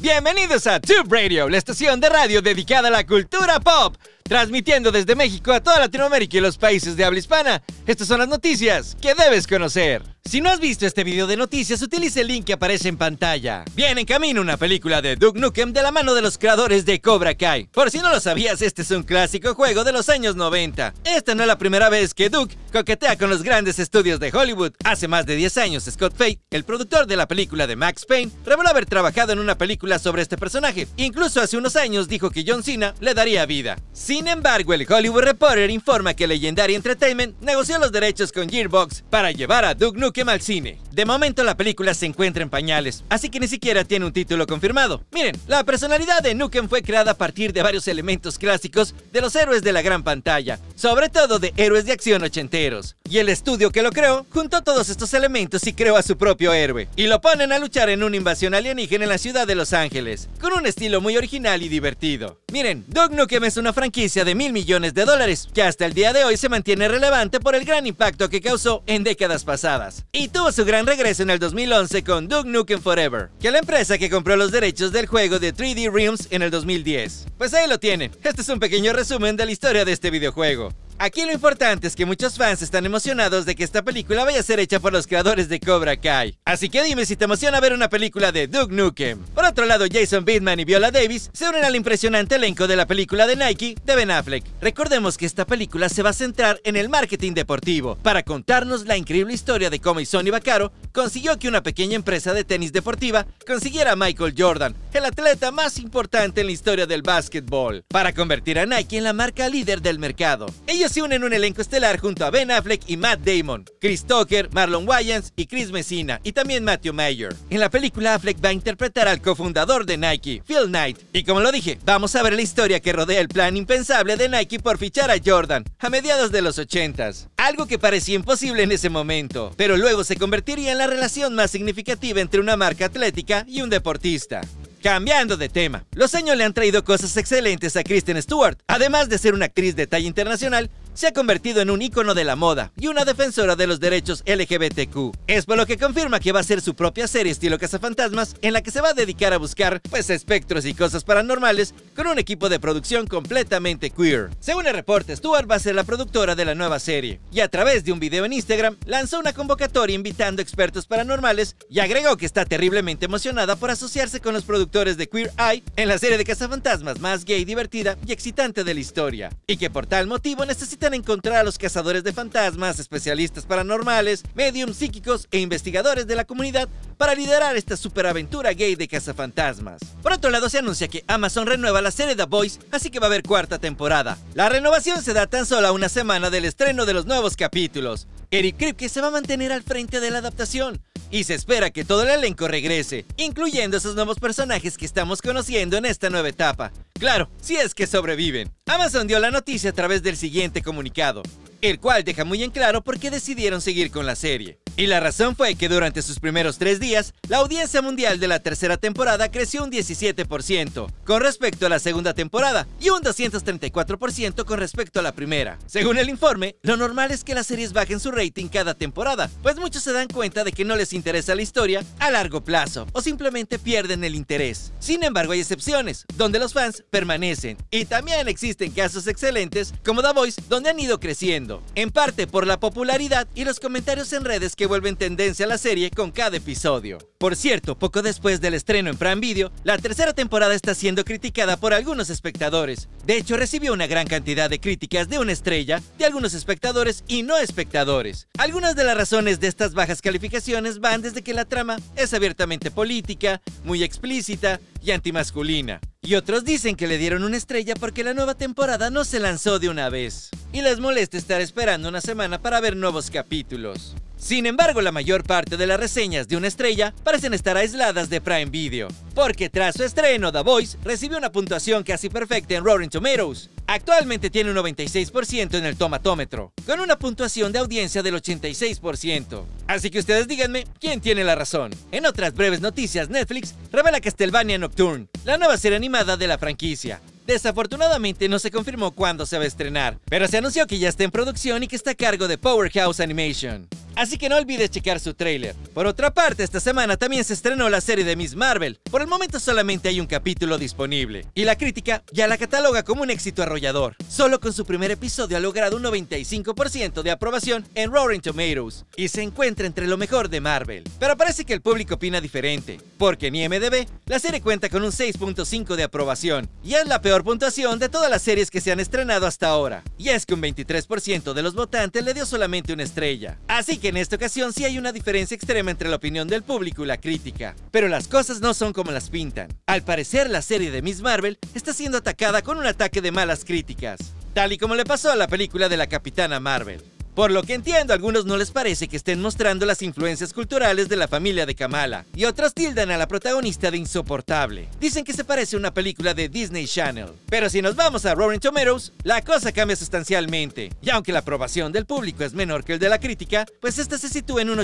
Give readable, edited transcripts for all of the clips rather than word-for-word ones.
Bienvenidos a Tube Radio, la estación de radio dedicada a la cultura pop, transmitiendo desde México a toda Latinoamérica y los países de habla hispana. Estas son las noticias que debes conocer. Si no has visto este video de noticias, utiliza el link que aparece en pantalla. Viene en camino una película de Duke Nukem de la mano de los creadores de Cobra Kai. Por si no lo sabías, este es un clásico juego de los años 90. Esta no es la primera vez que Duke coquetea con los grandes estudios de Hollywood. Hace más de 10 años, Scott Fate, el productor de la película de Max Payne, reveló haber trabajado en una película sobre este personaje. Incluso hace unos años dijo que John Cena le daría vida. Sin embargo, el Hollywood Reporter informa que Legendary Entertainment negoció los derechos con Gearbox para llevar a Duke Nukem al cine. De momento la película se encuentra en pañales, así que ni siquiera tiene un título confirmado. Miren, la personalidad de Nukem fue creada a partir de varios elementos clásicos de los héroes de la gran pantalla, sobre todo de héroes de acción ochenteros. Y el estudio que lo creó juntó todos estos elementos y creó a su propio héroe, y lo ponen a luchar en una invasión alienígena en la ciudad de Los Ángeles, con un estilo muy original y divertido. Miren, Duke Nukem es una franquicia de $1.000 millones, que hasta el día de hoy se mantiene relevante por el gran impacto que causó en décadas pasadas. Y tuvo su gran regreso en el 2011 con Duke Nukem Forever, que es la empresa que compró los derechos del juego de 3D Realms en el 2010. Pues ahí lo tienen, este es un pequeño resumen de la historia de este videojuego. Aquí lo importante es que muchos fans están emocionados de que esta película vaya a ser hecha por los creadores de Cobra Kai. Así que dime si te emociona ver una película de Duke Nukem. Por otro lado, Jason Bateman y Viola Davis se unen al impresionante elenco de la película de Nike de Ben Affleck. Recordemos que esta película se va a centrar en el marketing deportivo, para contarnos la increíble historia de cómo Sonny Vaccaro consiguió que una pequeña empresa de tenis deportiva consiguiera a Michael Jordan, el atleta más importante en la historia del básquetbol, para convertir a Nike en la marca líder del mercado. Ellos se unen en un elenco estelar junto a Ben Affleck y Matt Damon, Chris Tucker, Marlon Wayans y Chris Messina, y también Matthew Mayer. En la película, Affleck va a interpretar al cofundador de Nike, Phil Knight, y como lo dije, vamos a ver la historia que rodea el plan impensable de Nike por fichar a Jordan a mediados de los 80s. Algo que parecía imposible en ese momento, pero luego se convertiría en la relación más significativa entre una marca atlética y un deportista. Cambiando de tema, los años le han traído cosas excelentes a Kristen Stewart. Además de ser una actriz de talla internacional, se ha convertido en un ícono de la moda y una defensora de los derechos LGBTQ. Es por lo que confirma que va a ser su propia serie estilo cazafantasmas, en la que se va a dedicar a buscar, espectros y cosas paranormales con un equipo de producción completamente queer. Según el reporte, Stewart va a ser la productora de la nueva serie, y a través de un video en Instagram lanzó una convocatoria invitando expertos paranormales y agregó que está terriblemente emocionada por asociarse con los productores de Queer Eye en la serie de cazafantasmas más gay, divertida y excitante de la historia, y que por tal motivo necesitan encontrar a los cazadores de fantasmas, especialistas paranormales, mediums psíquicos e investigadores de la comunidad para liderar esta superaventura gay de cazafantasmas. Por otro lado, se anuncia que Amazon renueva la serie The Boys, así que va a haber cuarta temporada. La renovación se da tan solo a una semana del estreno de los nuevos capítulos. Eric Kripke se va a mantener al frente de la adaptación, y se espera que todo el elenco regrese, incluyendo esos nuevos personajes que estamos conociendo en esta nueva etapa. Claro, si es que sobreviven. Amazon dio la noticia a través del siguiente comunicado, el cual deja muy en claro por qué decidieron seguir con la serie. Y la razón fue que durante sus primeros 3 días, la audiencia mundial de la tercera temporada creció un 17% con respecto a la segunda temporada y un 234% con respecto a la primera. Según el informe, lo normal es que las series bajen su rating cada temporada, pues muchos se dan cuenta de que no les interesa la historia a largo plazo o simplemente pierden el interés. Sin embargo, hay excepciones, donde los fans permanecen, y también existen casos excelentes como The Voice, donde han ido creciendo, en parte por la popularidad y los comentarios en redes que vuelven tendencia a la serie con cada episodio. Por cierto, poco después del estreno en Prime Video, la tercera temporada está siendo criticada por algunos espectadores. De hecho, recibió una gran cantidad de críticas de una estrella, de algunos espectadores y no espectadores. Algunas de las razones de estas bajas calificaciones van desde que la trama es abiertamente política, muy explícita y antimasculina. Y otros dicen que le dieron una estrella porque la nueva temporada no se lanzó de una vez, y les molesta estar esperando una semana para ver nuevos capítulos. Sin embargo, la mayor parte de las reseñas de una estrella parecen estar aisladas de Prime Video, porque tras su estreno, The Voice recibió una puntuación casi perfecta en Rotten Tomatoes. Actualmente tiene un 96% en el tomatómetro, con una puntuación de audiencia del 86%. Así que ustedes díganme, ¿quién tiene la razón? En otras breves noticias, Netflix revela Castlevania Nocturne, la nueva serie animada de la franquicia. Desafortunadamente no se confirmó cuándo se va a estrenar, pero se anunció que ya está en producción y que está a cargo de Powerhouse Animation. así que no olvides checar su tráiler. Por otra parte, esta semana también se estrenó la serie de Miss Marvel. Por el momento solamente hay un capítulo disponible, y la crítica ya la cataloga como un éxito arrollador. Solo con su primer episodio ha logrado un 95% de aprobación en Rotten Tomatoes, y se encuentra entre lo mejor de Marvel. Pero parece que el público opina diferente, porque en IMDb la serie cuenta con un 6.5 de aprobación, y es la peor puntuación de todas las series que se han estrenado hasta ahora. Y es que un 23% de los votantes le dio solamente una estrella. Así que en esta ocasión sí hay una diferencia extrema entre la opinión del público y la crítica. Pero las cosas no son como las pintan. Al parecer, la serie de Miss Marvel está siendo atacada con un ataque de malas críticas, tal y como le pasó a la película de la Capitana Marvel. Por lo que entiendo, a algunos no les parece que estén mostrando las influencias culturales de la familia de Kamala, y otros tildan a la protagonista de insoportable. Dicen que se parece a una película de Disney Channel. Pero si nos vamos a Rotten Tomatoes, la cosa cambia sustancialmente. Y aunque la aprobación del público es menor que el de la crítica, pues esta se sitúa en un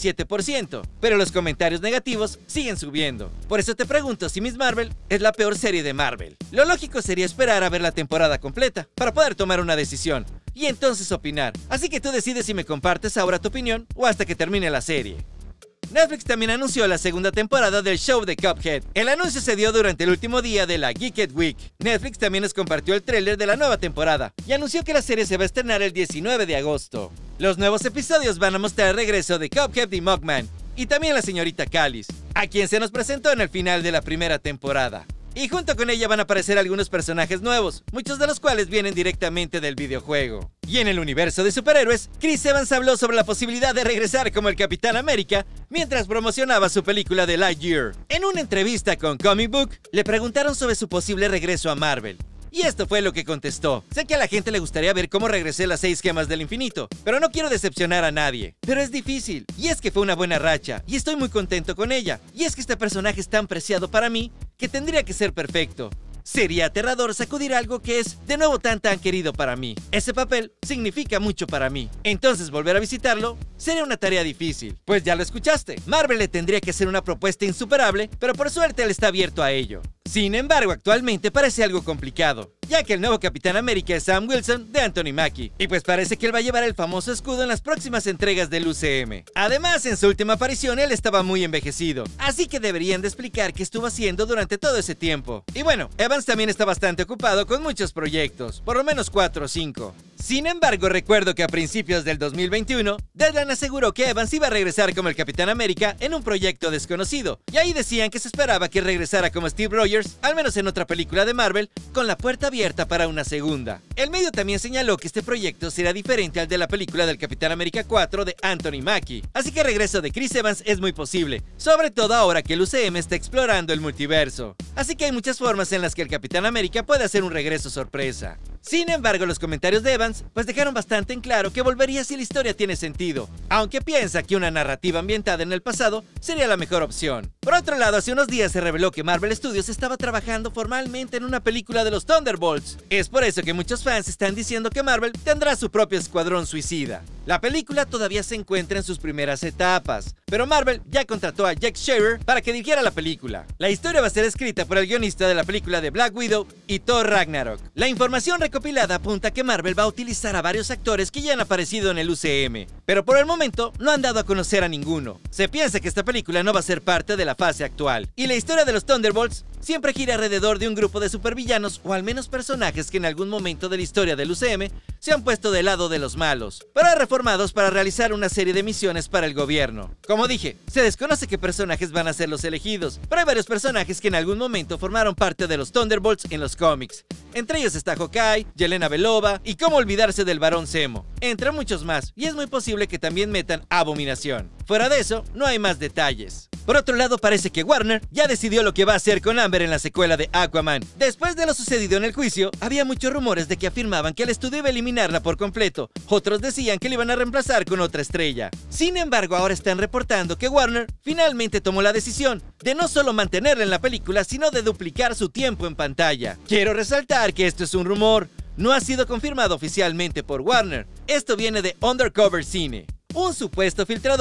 87%. Pero los comentarios negativos siguen subiendo. Por eso te pregunto si Miss Marvel es la peor serie de Marvel. Lo lógico sería esperar a ver la temporada completa, para poder tomar una decisión, y entonces opinar. Así que tú decides si me compartes ahora tu opinión o hasta que termine la serie. Netflix también anunció la segunda temporada del show de Cuphead. El anuncio se dio durante el último día de la Geeked Week. Netflix también nos compartió el tráiler de la nueva temporada y anunció que la serie se va a estrenar el 19 de agosto. Los nuevos episodios van a mostrar el regreso de Cuphead y Mugman, y también la señorita Callis, a quien se nos presentó en el final de la primera temporada. Y junto con ella van a aparecer algunos personajes nuevos, muchos de los cuales vienen directamente del videojuego. Y en el universo de superhéroes, Chris Evans habló sobre la posibilidad de regresar como el Capitán América mientras promocionaba su película de Lightyear. En una entrevista con Comic Book, le preguntaron sobre su posible regreso a Marvel. Y esto fue lo que contestó. Sé que a la gente le gustaría ver cómo regresé las 6 gemas del infinito, pero no quiero decepcionar a nadie. Pero es difícil, y es que fue una buena racha, y estoy muy contento con ella. Y es que este personaje es tan preciado para mí, que tendría que ser perfecto. Sería aterrador sacudir algo que es, de nuevo, tan querido para mí. Ese papel significa mucho para mí. Entonces volver a visitarlo sería una tarea difícil. Pues ya lo escuchaste, Marvel le tendría que hacer una propuesta insuperable, pero por suerte él está abierto a ello. Sin embargo, actualmente parece algo complicado, ya que el nuevo Capitán América es Sam Wilson de Anthony Mackie, y pues parece que él va a llevar el famoso escudo en las próximas entregas del UCM. Además, en su última aparición él estaba muy envejecido, así que deberían de explicar qué estuvo haciendo durante todo ese tiempo. Y bueno, Evans también está bastante ocupado con muchos proyectos, por lo menos 4 o 5. Sin embargo, recuerdo que a principios del 2021, Deadline aseguró que Evans iba a regresar como el Capitán América en un proyecto desconocido, y ahí decían que se esperaba que regresara como Steve Rogers, al menos en otra película de Marvel, con la puerta abierta para una segunda. El medio también señaló que este proyecto será diferente al de la película del Capitán América 4 de Anthony Mackie, así que el regreso de Chris Evans es muy posible, sobre todo ahora que el UCM está explorando el multiverso. Así que hay muchas formas en las que el Capitán América puede hacer un regreso sorpresa. Sin embargo, los comentarios de Evans pues dejaron bastante en claro que volvería si la historia tiene sentido, aunque piensa que una narrativa ambientada en el pasado sería la mejor opción. Por otro lado, hace unos días se reveló que Marvel Studios estaba trabajando formalmente en una película de los Thunderbolts. Es por eso que muchos fans están diciendo que Marvel tendrá su propio escuadrón suicida. La película todavía se encuentra en sus primeras etapas, pero Marvel ya contrató a Jack Shearer para que dirigiera la película. La historia va a ser escrita por el guionista de la película de Black Widow y Thor Ragnarok. La información recopilada apunta que Marvel va a utilizar a varios actores que ya han aparecido en el UCM, pero por el momento no han dado a conocer a ninguno. Se piensa que esta película no va a ser parte de la fase actual, y la historia de los Thunderbolts siempre gira alrededor de un grupo de supervillanos, o al menos personajes que en algún momento de la historia del UCM se han puesto del lado de los malos, pero reformados para realizar una serie de misiones para el gobierno. Como dije, se desconoce qué personajes van a ser los elegidos, pero hay varios personajes que en algún momento formaron parte de los Thunderbolts en los cómics. Entre ellos está Hawkeye, Yelena Belova y cómo olvidarse del Barón Zemo, entre muchos más, y es muy posible que también metan a Abominación. Fuera de eso, no hay más detalles. Por otro lado, parece que Warner ya decidió lo que va a hacer con Amber en la secuela de Aquaman. Después de lo sucedido en el juicio, había muchos rumores de que afirmaban que el estudio iba a eliminarla por completo. Otros decían que la iban a reemplazar con otra estrella. Sin embargo, ahora están reportando que Warner finalmente tomó la decisión de no solo mantenerla en la película, sino de duplicar su tiempo en pantalla. Quiero resaltar que esto es un rumor, no ha sido confirmado oficialmente por Warner. Esto viene de Undercover Cine, un supuesto filtrador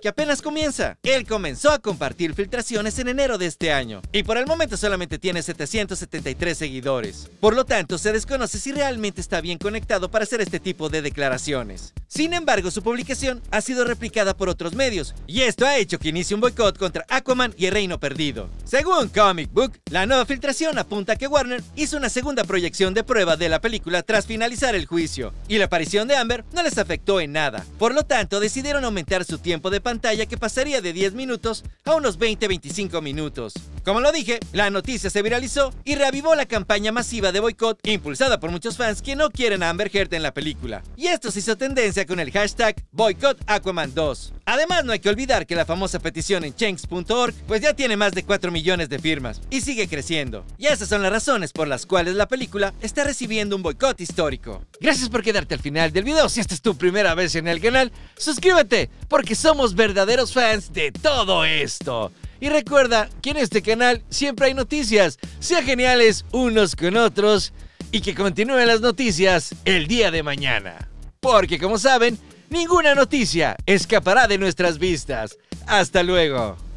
que apenas comienza. Él comenzó a compartir filtraciones en enero de este año y por el momento solamente tiene 773 seguidores. Por lo tanto, se desconoce si realmente está bien conectado para hacer este tipo de declaraciones. Sin embargo, su publicación ha sido replicada por otros medios y esto ha hecho que inicie un boicot contra Aquaman y el Reino Perdido. Según Comic Book, la nueva filtración apunta a que Warner hizo una segunda proyección de prueba de la película tras finalizar el juicio, y la aparición de Amber no les afectó en nada. Por lo tanto, decidieron aumentar su tiempo de pantalla, que pasaría de 10 minutos a unos 20-25 minutos. Como lo dije, la noticia se viralizó y reavivó la campaña masiva de boicot impulsada por muchos fans que no quieren a Amber Heard en la película. Y esto se hizo tendencia con el hashtag #BoycottAquaman2. Además, no hay que olvidar que la famosa petición en change.org pues ya tiene más de 4 millones de firmas y sigue creciendo. Y esas son las razones por las cuales la película está recibiendo un boicot histórico. Gracias por quedarte al final del video. Si esta es tu primera vez en el canal, suscríbete porque somos verdaderos fans de todo esto. Y recuerda que en este canal siempre hay noticias, sean geniales unos con otros, y que continúen las noticias el día de mañana. Porque como saben, ninguna noticia escapará de nuestras vistas. ¡Hasta luego!